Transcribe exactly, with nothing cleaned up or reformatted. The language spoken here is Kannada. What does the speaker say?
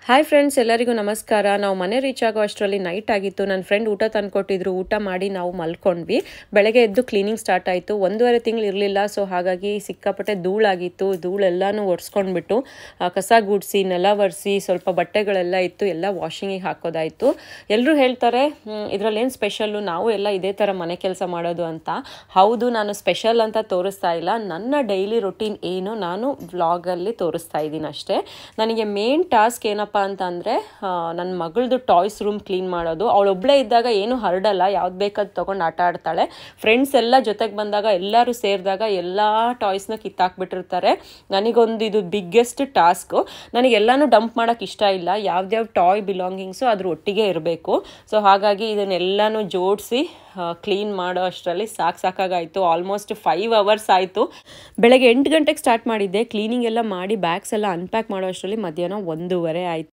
ಹಾಯ್ ಫ್ರೆಂಡ್ಸ್, ಎಲ್ಲರಿಗೂ ನಮಸ್ಕಾರ. ನಾವು ಮನೆ ರೀಚ್ ಆಗೋ ಅಷ್ಟರಲ್ಲಿ ನೈಟ್ ಆಗಿತ್ತು. ನನ್ನ ಫ್ರೆಂಡ್ ಊಟ ತಂದುಕೊಟ್ಟಿದ್ರು. ಊಟ ಮಾಡಿ ನಾವು ಮಲ್ಕೊಂಡ್ವಿ. ಬೆಳಗ್ಗೆ ಎದ್ದು ಕ್ಲೀನಿಂಗ್ ಸ್ಟಾರ್ಟ್ ಆಯಿತು. ಒಂದೂವರೆ ತಿಂಗಳು ಇರಲಿಲ್ಲ, ಸೊ ಹಾಗಾಗಿ ಸಿಕ್ಕಾಪಟ್ಟೆ ಧೂಳಾಗಿತ್ತು. ಧೂಳೆಲ್ಲನೂ ಒರೆಸ್ಕೊಂಡ್ಬಿಟ್ಟು ಕಸ ಗುಡಿಸಿ ನೆಲ ಒರೆಸಿ ಸ್ವಲ್ಪ ಬಟ್ಟೆಗಳೆಲ್ಲ ಇತ್ತು, ಎಲ್ಲ ವಾಷಿಂಗಿಗೆ ಹಾಕೋದಾಯಿತು. ಎಲ್ಲರೂ ಹೇಳ್ತಾರೆ ಇದರಲ್ಲಿ ಏನು ಸ್ಪೆಷಲ್ಲು, ನಾವು ಎಲ್ಲ ಇದೇ ಥರ ಮನೆ ಕೆಲಸ ಮಾಡೋದು ಅಂತ. ಹೌದು, ನಾನು ಸ್ಪೆಷಲ್ ಅಂತ ತೋರಿಸ್ತಾ ಇಲ್ಲ. ನನ್ನ ಡೈಲಿ ರೊಟೀನ್ ಏನು ನಾನು ವ್ಲಾಗಲ್ಲಿ ತೋರಿಸ್ತಾ ಇದ್ದೀನಿ ಅಷ್ಟೇ. ನನಗೆ ಮೇನ್ ಟಾಸ್ಕ್ ಏನಪ್ಪ ಅಂತ ಅಂದರೆ ನನ್ನ ಮಗಳದು ಟಾಯ್ಸ್ ರೂಮ್ ಕ್ಲೀನ್ ಮಾಡೋದು. ಅವಳೊಬ್ಬಳೇ ಇದ್ದಾಗ ಏನು ಹರಡಲ್ಲ, ಯಾವ್ದು ಬೇಕಾದ್ ತೊಗೊಂಡು ಆಟ ಆಡ್ತಾಳೆ. ಫ್ರೆಂಡ್ಸ್ ಎಲ್ಲ ಜೊತೆಗೆ ಬಂದಾಗ ಎಲ್ಲರೂ ಸೇರಿದಾಗ ಎಲ್ಲ ಟಾಯ್ಸ್ನ ಕಿತ್ತಾಕ್ಬಿಟ್ಟಿರ್ತಾರೆ. ನನಗೊಂದು ಇದು ಬಿಗ್ಗೆಸ್ಟ್ ಟಾಸ್ಕು. ನನಗೆಲ್ಲನೂ ಡಂಪ್ ಮಾಡೋಕ್ಕೆ ಇಷ್ಟ ಇಲ್ಲ. ಯಾವ್ದ್ಯಾವ ಟಾಯ್ ಬಿಲಾಂಗಿಂಗ್ಸು ಅದ್ರ ಒಟ್ಟಿಗೆ ಇರಬೇಕು. ಸೊ ಹಾಗಾಗಿ ಇದನ್ನೆಲ್ಲನೂ ಜೋಡಿಸಿ ಕ್ಲೀನ್ ಮಾಡೋ ಅಷ್ಟರಲ್ಲಿ ಸಾಕು ಸಾಕಾಗಾಯಿತು. ಆಲ್ಮೋಸ್ಟ್ ಫೈವ್ ಅವರ್ಸ್ ಆಯಿತು. ಬೆಳಗ್ಗೆ ಎಂಟು ಗಂಟೆಗೆ ಸ್ಟಾರ್ಟ್ ಮಾಡಿದ್ದೆ. ಕ್ಲೀನಿಂಗ್ ಎಲ್ಲ ಮಾಡಿ ಬ್ಯಾಗ್ಸ್ ಎಲ್ಲ ಅನ್ಪ್ಯಾಕ್ ಮಾಡೋ ಅಷ್ಟರಲ್ಲಿ ಮಧ್ಯಾಹ್ನ ಒಂದೂವರೆ ಆಯಿತು.